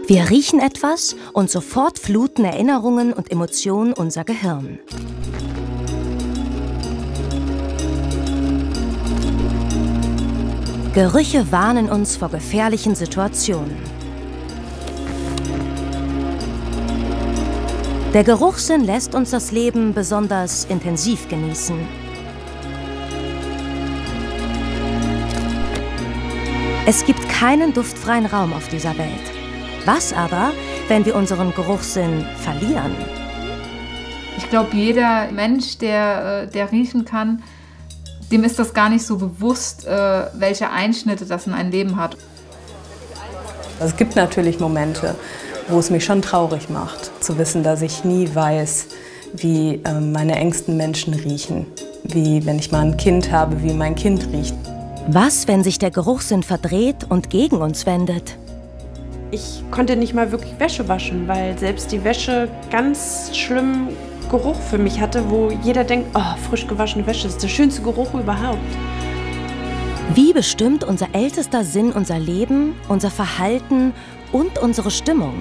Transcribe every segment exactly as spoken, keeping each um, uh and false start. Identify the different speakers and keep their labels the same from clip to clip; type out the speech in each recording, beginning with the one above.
Speaker 1: Wir riechen etwas und sofort fluten Erinnerungen und Emotionen unser Gehirn. Gerüche warnen uns vor gefährlichen Situationen. Der Geruchssinn lässt uns das Leben besonders intensiv genießen. Es gibt keinen duftfreien Raum auf dieser Welt. Was aber, wenn wir unseren Geruchssinn verlieren?
Speaker 2: Ich glaube, jeder Mensch, der, der riechen kann, dem ist das gar nicht so bewusst, welche Einschnitte das in ein Leben hat.
Speaker 3: Es gibt natürlich Momente, wo es mich schon traurig macht, zu wissen, dass ich nie weiß, wie meine engsten Menschen riechen. Wie wenn ich mal ein Kind habe, wie mein Kind riecht.
Speaker 1: Was, wenn sich der Geruchssinn verdreht und gegen uns wendet?
Speaker 4: Ich konnte nicht mal wirklich Wäsche waschen, weil selbst die Wäsche ganz schlimmen Geruch für mich hatte, wo jeder denkt, oh, frisch gewaschene Wäsche ist der schönste Geruch überhaupt.
Speaker 1: Wie bestimmt unser ältester Sinn unser Leben, unser Verhalten und unsere Stimmung?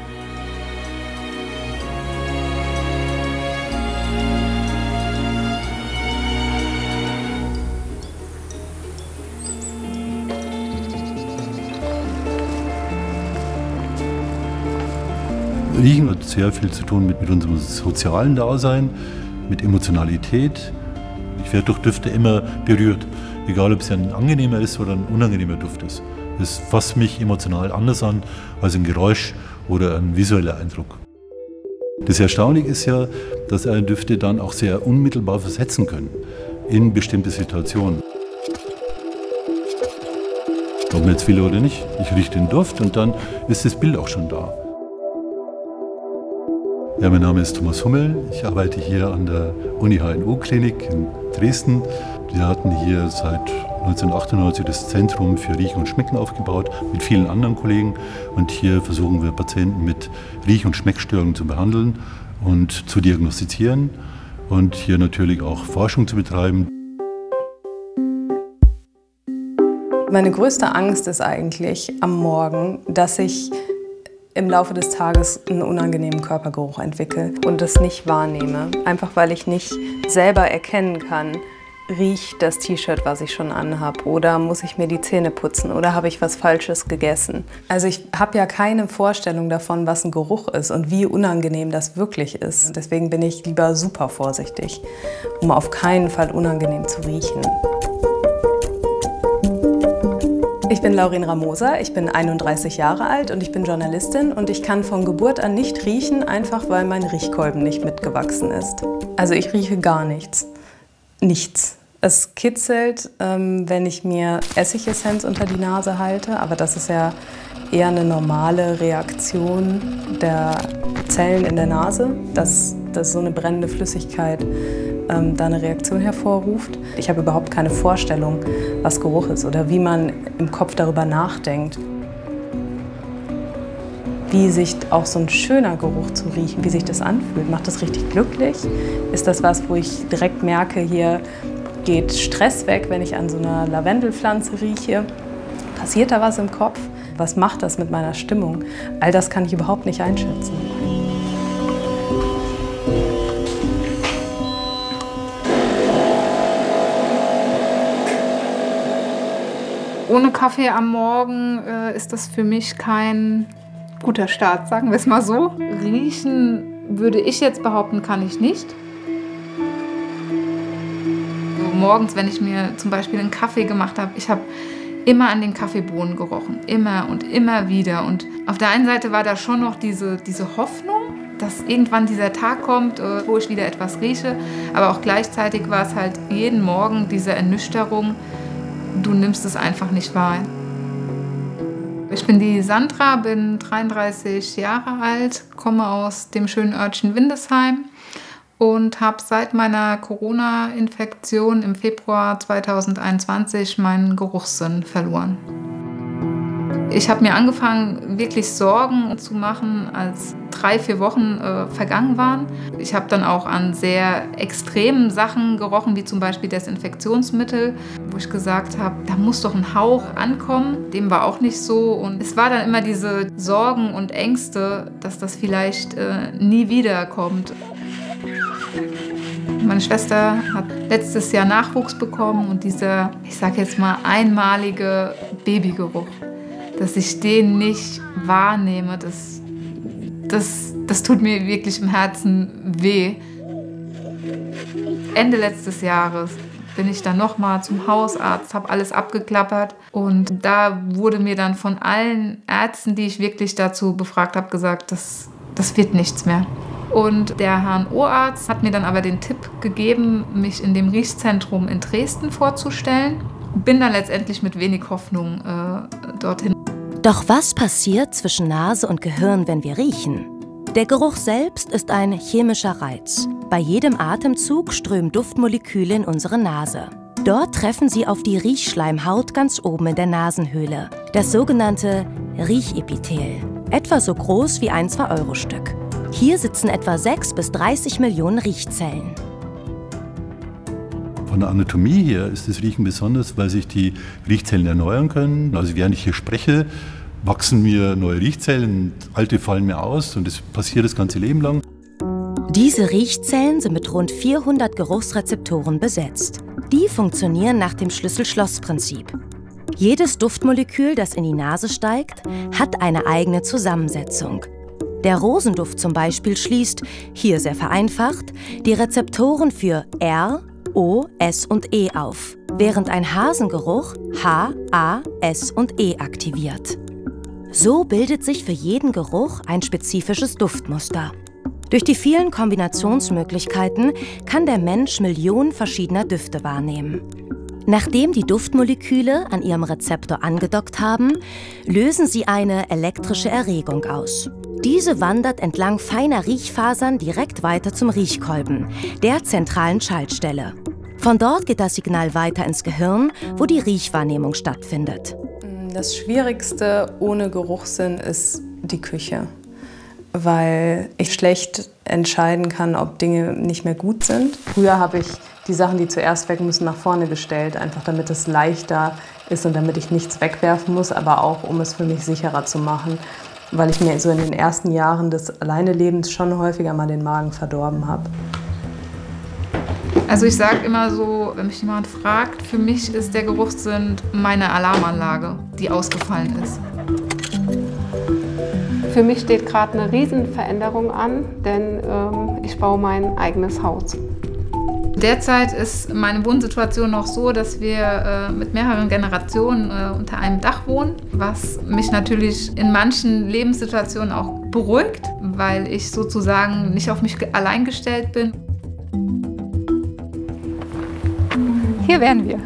Speaker 5: Riechen hat sehr viel zu tun mit, mit unserem sozialen Dasein, mit Emotionalität. Ich werde durch Düfte immer berührt, egal ob es ein angenehmer ist oder ein unangenehmer Duft ist. Es fasst mich emotional anders an als ein Geräusch oder ein visueller Eindruck. Das Erstaunliche ist ja, dass eine Düfte dann auch sehr unmittelbar versetzen können in bestimmte Situationen. Ob man jetzt will oder nicht, ich rieche den Duft und dann ist das Bild auch schon da. Ja, mein Name ist Thomas Hummel. Ich arbeite hier an der Uni H N O-Klinik in Dresden. Wir hatten hier seit neunzehnhundertachtundneunzig das Zentrum für Riechen und Schmecken aufgebaut mit vielen anderen Kollegen. Und hier versuchen wir Patienten mit Riech- und Schmeckstörungen zu behandeln und zu diagnostizieren und hier natürlich auch Forschung zu betreiben.
Speaker 3: Meine größte Angst ist eigentlich am Morgen, dass ich im Laufe des Tages einen unangenehmen Körpergeruch entwickle und das nicht wahrnehme. Einfach weil ich nicht selber erkennen kann, riecht das T-Shirt, was ich schon anhab, oder muss ich mir die Zähne putzen oder habe ich was Falsches gegessen. Also ich habe ja keine Vorstellung davon, was ein Geruch ist und wie unangenehm das wirklich ist. Deswegen bin ich lieber super vorsichtig, um auf keinen Fall unangenehm zu riechen. Ich bin Laurin Ramosa, ich bin einunddreißig Jahre alt und ich bin Journalistin und ich kann von Geburt an nicht riechen, einfach weil mein Riechkolben nicht mitgewachsen ist. Also ich rieche gar nichts. Nichts. Es kitzelt, ähm, wenn ich mir Essigessenz unter die Nase halte, aber das ist ja eher eine normale Reaktion der Zellen in der Nase, dass, dass so eine brennende Flüssigkeit ähm, da eine Reaktion hervorruft. Ich habe überhaupt keine Vorstellung, was Geruch ist oder wie man im Kopf darüber nachdenkt. Wie sich auch so ein schöner Geruch zu riechen, wie sich das anfühlt. Macht das richtig glücklich? Ist das was, wo ich direkt merke, hier geht Stress weg, wenn ich an so einer Lavendelpflanze rieche? Passiert da was im Kopf? Was macht das mit meiner Stimmung? All das kann ich überhaupt nicht einschätzen.
Speaker 2: Ohne Kaffee am Morgen äh, ist das für mich kein guter Start, sagen wir es mal so. Riechen würde ich jetzt behaupten, kann ich nicht. So morgens, wenn ich mir zum Beispiel einen Kaffee gemacht habe, ich habe immer an den Kaffeebohnen gerochen, immer und immer wieder. Und auf der einen Seite war da schon noch diese, diese Hoffnung, dass irgendwann dieser Tag kommt, äh, wo ich wieder etwas rieche. Aber auch gleichzeitig war es halt jeden Morgen diese Ernüchterung, du nimmst es einfach nicht wahr. Ich bin die Sandra, bin dreiunddreißig Jahre alt, komme aus dem schönen Örtchen Windesheim und habe seit meiner Corona-Infektion im Februar zweitausendeinundzwanzig meinen Geruchssinn verloren. Ich habe mir angefangen, wirklich Sorgen zu machen, als drei, vier Wochen äh, vergangen waren. Ich habe dann auch an sehr extremen Sachen gerochen, wie zum Beispiel Desinfektionsmittel, wo ich gesagt habe, da muss doch ein Hauch ankommen. Dem war auch nicht so. Und es war dann immer diese Sorgen und Ängste, dass das vielleicht äh, nie wieder kommt. Meine Schwester hat letztes Jahr Nachwuchs bekommen und dieser, ich sage jetzt mal, einmalige Babygeruch, dass ich den nicht wahrnehme, das, das, das tut mir wirklich im Herzen weh. Ende letztes Jahres bin ich dann nochmal zum Hausarzt, habe alles abgeklappert und da wurde mir dann von allen Ärzten, die ich wirklich dazu befragt habe, gesagt, das, das wird nichts mehr. Und der H N O-Arzt hat mir dann aber den Tipp gegeben, mich in dem Riechzentrum in Dresden vorzustellen. Bin dann letztendlich mit wenig Hoffnung äh, dorthin.
Speaker 1: Doch was passiert zwischen Nase und Gehirn, wenn wir riechen? Der Geruch selbst ist ein chemischer Reiz. Bei jedem Atemzug strömen Duftmoleküle in unsere Nase. Dort treffen sie auf die Riechschleimhaut ganz oben in der Nasenhöhle, das sogenannte Riechepithel, etwa so groß wie ein zwei Euro Stück. Hier sitzen etwa sechs bis dreißig Millionen Riechzellen.
Speaker 5: Von der Anatomie her ist das Riechen besonders, weil sich die Riechzellen erneuern können. Also während ich hier spreche, wachsen mir neue Riechzellen, alte fallen mir aus und das passiert das ganze Leben lang.
Speaker 1: Diese Riechzellen sind mit rund vierhundert Geruchsrezeptoren besetzt. Die funktionieren nach dem Schlüssel-Schloss-Prinzip. Jedes Duftmolekül, das in die Nase steigt, hat eine eigene Zusammensetzung. Der Rosenduft zum Beispiel schließt, hier sehr vereinfacht, die Rezeptoren für R, O, S und E auf, während ein Hasengeruch H, A, S und E aktiviert. So bildet sich für jeden Geruch ein spezifisches Duftmuster. Durch die vielen Kombinationsmöglichkeiten kann der Mensch Millionen verschiedener Düfte wahrnehmen. Nachdem die Duftmoleküle an ihrem Rezeptor angedockt haben, lösen sie eine elektrische Erregung aus. Diese wandert entlang feiner Riechfasern direkt weiter zum Riechkolben, der zentralen Schaltstelle. Von dort geht das Signal weiter ins Gehirn, wo die Riechwahrnehmung stattfindet.
Speaker 3: Das Schwierigste ohne Geruchssinn ist die Küche, weil ich schlecht entscheiden kann, ob Dinge nicht mehr gut sind. Früher habe ich die Sachen, die zuerst weg müssen, nach vorne gestellt, einfach damit es leichter ist und damit ich nichts wegwerfen muss, aber auch, um es für mich sicherer zu machen, weil ich mir so in den ersten Jahren des Alleinelebens schon häufiger mal den Magen verdorben habe.
Speaker 2: Also ich sage immer so, wenn mich jemand fragt, für mich ist der Geruchssinn meine Alarmanlage, die ausgefallen ist.
Speaker 6: Für mich steht gerade eine Riesenveränderung an, denn ähm, ich baue mein eigenes Haus.
Speaker 2: Derzeit ist meine Wohnsituation noch so, dass wir äh, mit mehreren Generationen äh, unter einem Dach wohnen, was mich natürlich in manchen Lebenssituationen auch beruhigt, weil ich sozusagen nicht auf mich allein gestellt bin.
Speaker 6: Hier wären wir.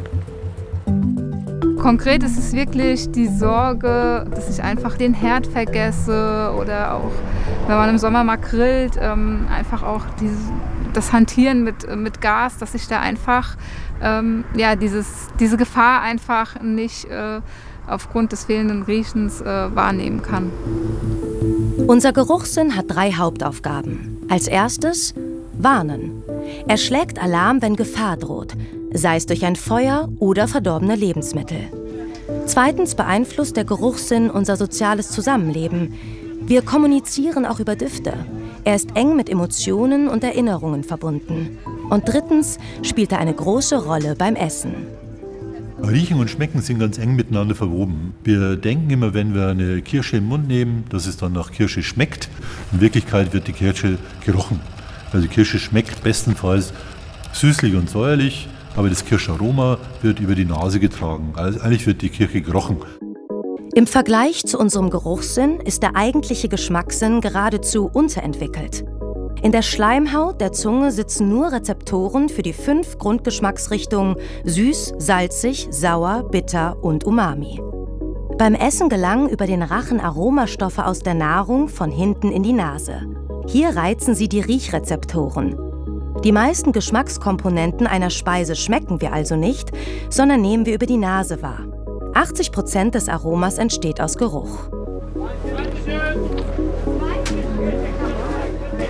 Speaker 2: Konkret ist es wirklich die Sorge, dass ich einfach den Herd vergesse oder auch, wenn man im Sommer mal grillt, ähm, einfach auch dieses, das Hantieren mit, mit Gas, dass ich da einfach ähm, ja, dieses, diese Gefahr einfach nicht äh, aufgrund des fehlenden Riechens äh, wahrnehmen kann.
Speaker 1: Unser Geruchssinn hat drei Hauptaufgaben. Als erstes warnen. Er schlägt Alarm, wenn Gefahr droht, sei es durch ein Feuer oder verdorbene Lebensmittel. Zweitens beeinflusst der Geruchssinn unser soziales Zusammenleben. Wir kommunizieren auch über Düfte. Er ist eng mit Emotionen und Erinnerungen verbunden. Und drittens spielt er eine große Rolle beim Essen.
Speaker 5: Riechen und Schmecken sind ganz eng miteinander verwoben. Wir denken immer, wenn wir eine Kirsche im Mund nehmen, dass es dann nach Kirsche schmeckt. In Wirklichkeit wird die Kirsche gerochen. Also die Kirsche schmeckt bestenfalls süßlich und säuerlich, aber das Kirscharoma wird über die Nase getragen. Also eigentlich wird die Kirsche gerochen.
Speaker 1: Im Vergleich zu unserem Geruchssinn ist der eigentliche Geschmackssinn geradezu unterentwickelt. In der Schleimhaut der Zunge sitzen nur Rezeptoren für die fünf Grundgeschmacksrichtungen süß, salzig, sauer, bitter und umami. Beim Essen gelangen über den Rachen Aromastoffe aus der Nahrung von hinten in die Nase. Hier reizen sie die Riechrezeptoren. Die meisten Geschmackskomponenten einer Speise schmecken wir also nicht, sondern nehmen wir über die Nase wahr. achtzig Prozent des Aromas entsteht aus Geruch.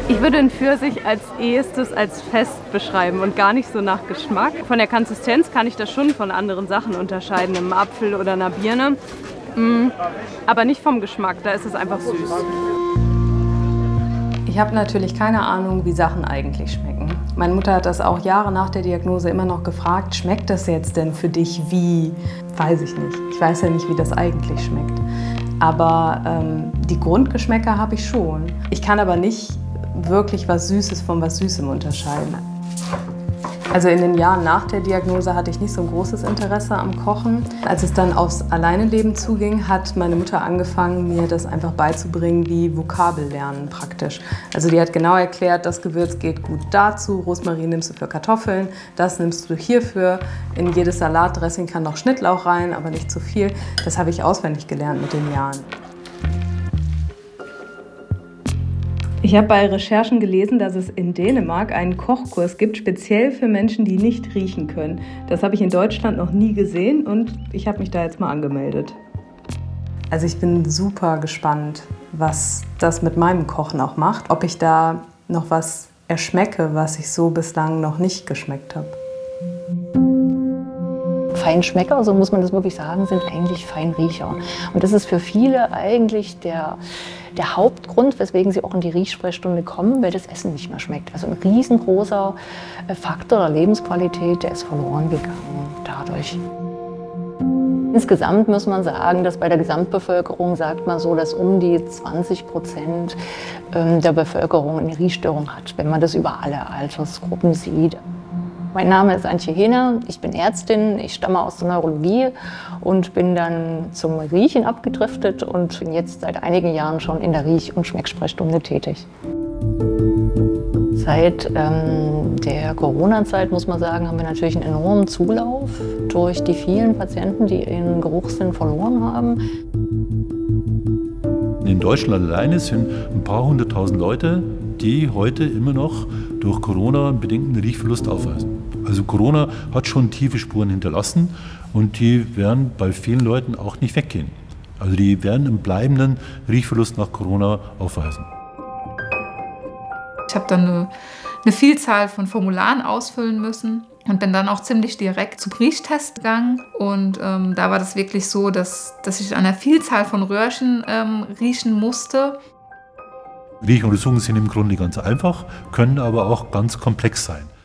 Speaker 3: Ich würde einen Pfirsich als ehestes als fest beschreiben und gar nicht so nach Geschmack. Von der Konsistenz kann ich das schon von anderen Sachen unterscheiden, einem Apfel oder einer Birne. Mm, aber nicht vom Geschmack, da ist es einfach süß. Ich habe natürlich keine Ahnung, wie Sachen eigentlich schmecken. Meine Mutter hat das auch Jahre nach der Diagnose immer noch gefragt, schmeckt das jetzt denn für dich wie? Weiß ich nicht. Ich weiß ja nicht, wie das eigentlich schmeckt. Aber ähm, die Grundgeschmäcker habe ich schon. Ich kann aber nicht wirklich was Süßes von was Süßem unterscheiden. Also in den Jahren nach der Diagnose hatte ich nicht so ein großes Interesse am Kochen. Als es dann aufs Alleineleben zuging, hat meine Mutter angefangen, mir das einfach beizubringen, wie Vokabellernen praktisch. Also die hat genau erklärt, das Gewürz geht gut dazu, Rosmarin nimmst du für Kartoffeln, das nimmst du hierfür. In jedes Salatdressing kann noch Schnittlauch rein, aber nicht zu viel. Das habe ich auswendig gelernt mit den Jahren. Ich habe bei Recherchen gelesen, dass es in Dänemark einen Kochkurs gibt, speziell für Menschen, die nicht riechen können. Das habe ich in Deutschland noch nie gesehen und ich habe mich da jetzt mal angemeldet. Also ich bin super gespannt, was das mit meinem Kochen auch macht. Ob ich da noch was erschmecke, was ich so bislang noch nicht geschmeckt habe.
Speaker 7: Feinschmecker, so muss man das wirklich sagen, sind eigentlich Feinriecher. Und das ist für viele eigentlich der, der Hauptgrund, weswegen sie auch in die Riechsprechstunde kommen, weil das Essen nicht mehr schmeckt. Also ein riesengroßer Faktor der Lebensqualität, der ist verloren gegangen dadurch. Insgesamt muss man sagen, dass bei der Gesamtbevölkerung, sagt man so, dass um die zwanzig Prozent der Bevölkerung eine Riechstörung hat, wenn man das über alle Altersgruppen sieht. Mein Name ist Antje Hehner, ich bin Ärztin, ich stamme aus der Neurologie und bin dann zum Riechen abgedriftet und bin jetzt seit einigen Jahren schon in der Riech- und Schmecksprechstunde tätig. Seit ähm, der Corona-Zeit, muss man sagen, haben wir natürlich einen enormen Zulauf durch die vielen Patienten, die ihren Geruchssinn verloren haben.
Speaker 5: In Deutschland alleine sind ein paar hunderttausend Leute, die heute immer noch durch Corona einen bedingten Riechverlust aufweisen. Also Corona hat schon tiefe Spuren hinterlassen und die werden bei vielen Leuten auch nicht weggehen. Also die werden einen bleibenden Riechverlust nach Corona aufweisen.
Speaker 2: Ich habe dann eine, eine Vielzahl von Formularen ausfüllen müssen und bin dann auch ziemlich direkt zum Riechtest gegangen. Und ähm, da war das wirklich so, dass, dass ich an einer Vielzahl von Röhrchen ähm, riechen musste.
Speaker 5: Riechuntersuchungen sind im Grunde ganz einfach, können aber auch ganz komplex sein.